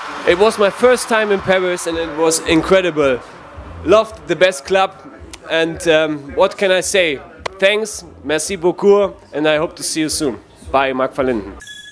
It was my first time in Paris and it was incredible. Loft, the best club, and what can I say? Thanks, merci beaucoup, and I hope to see you soon. Bye, MARC VAN LINDEN.